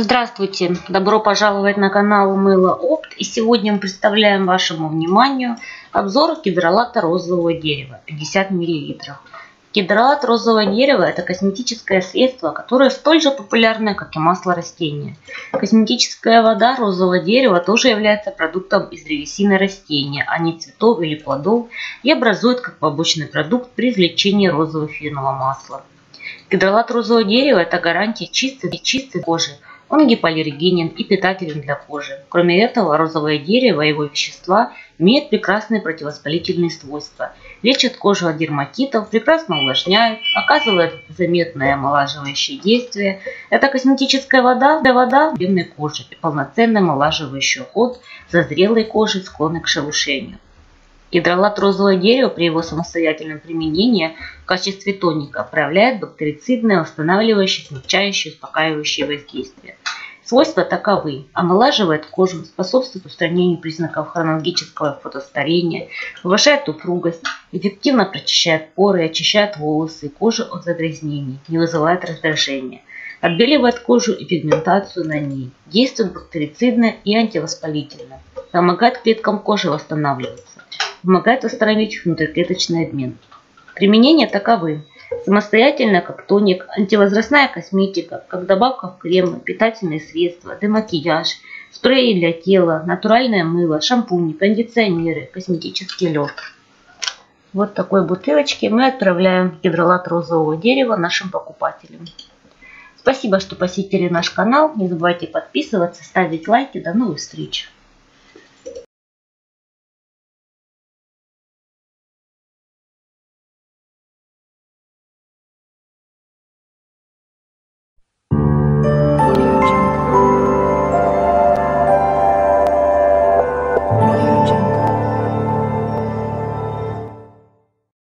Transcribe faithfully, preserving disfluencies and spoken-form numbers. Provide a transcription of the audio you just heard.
Здравствуйте! Добро пожаловать на канал Мыло Опт. И сегодня мы представляем вашему вниманию обзор гидролата розового дерева пятьдесят миллилитров. Гидролат розового дерева – это косметическое средство, которое столь же популярное, как и масло растения. Косметическая вода розового дерева тоже является продуктом из древесины растения, а не цветов или плодов, и образует как побочный продукт при извлечении розового эфирного масла. Гидролат розового дерева – это гарантия чистой, чистой кожи. Он гипоаллергенен и питателен для кожи. Кроме этого, розовое дерево и его вещества имеют прекрасные противовоспалительные свойства. Лечат кожу от дерматитов, прекрасно увлажняют, оказывают заметное омолаживающее действие. Это косметическая вода для вода проблемной кожи и полноценный омолаживающий уход за зрелой кожей, склонной к шелушению. Гидролат розового дерева при его самостоятельном применении в качестве тоника проявляет бактерицидное, восстанавливающее, смягчающее, успокаивающее воздействие. Свойства таковы: омолаживает кожу, способствует устранению признаков хронологического фотостарения, повышает упругость, эффективно прочищает поры, очищает волосы и кожу от загрязнений, не вызывает раздражения, отбеливает кожу и пигментацию на ней, действует бактерицидно и антивоспалительно, помогает клеткам кожи восстанавливаться. Помогает восстановить внутриклеточный обмен. Применения таковы: самостоятельно как тоник, антивозрастная косметика, как добавка в кремы, питательные средства, демакияж, спреи для тела, натуральное мыло, шампуни, кондиционеры, косметический лед. Вот в такой бутылочке мы отправляем гидролат розового дерева нашим покупателям. Спасибо, что посетили наш канал. Не забывайте подписываться, ставить лайки. До новых встреч!